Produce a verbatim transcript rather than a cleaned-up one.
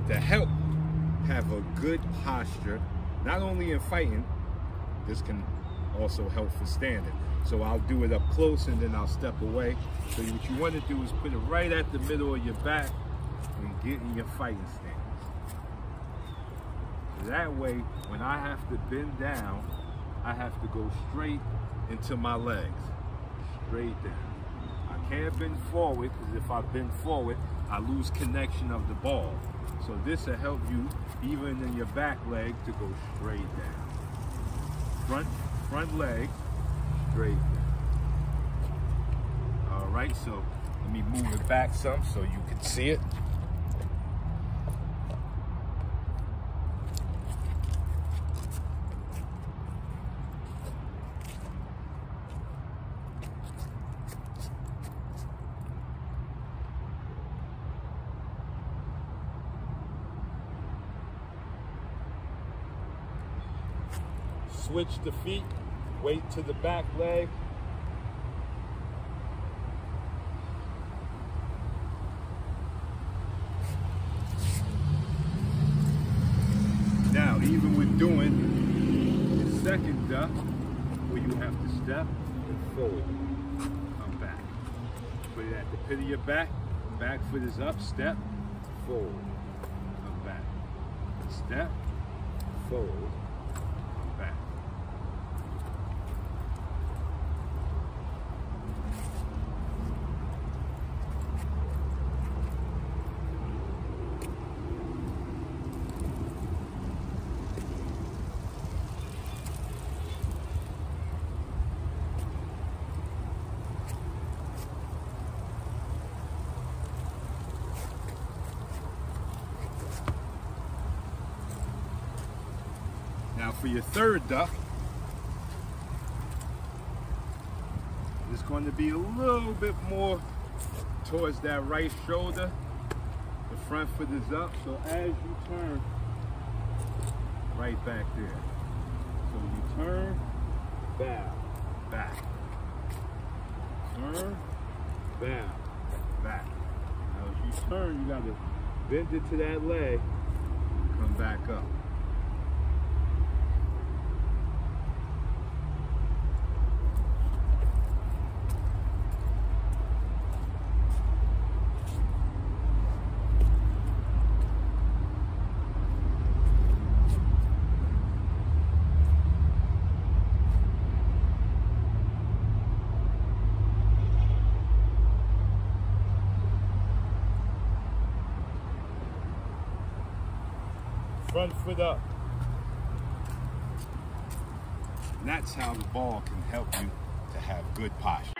to help have a good posture, not only in fighting, this can also help for standing. So I'll do it up close and then I'll step away. So what you want to do is put it right at the middle of your back and get in your fighting stance. So that way, when I have to bend down, I have to go straight into my legs, straight down. I can't bend forward, because if I bend forward, I lose connection of the ball. So this will help you, even in your back leg, to go straight down. Front, front leg, straight down. All right, so let me move it back some so you can see it. Switch the feet, weight to the back leg. Now, even with doing the second duck, where you have to step and forward, come back. Put it at the pit of your back, back foot is up, step, forward, come back. Step, forward, come back. Now for your third duck, it's going to be a little bit more towards that right shoulder. The front foot is up, so as you turn, right back there. So you turn, bow, back. Turn, bow, back. Now as you turn, you got to bend it to that leg, come back up. Front foot up. And that's how the ball can help you to have good posture.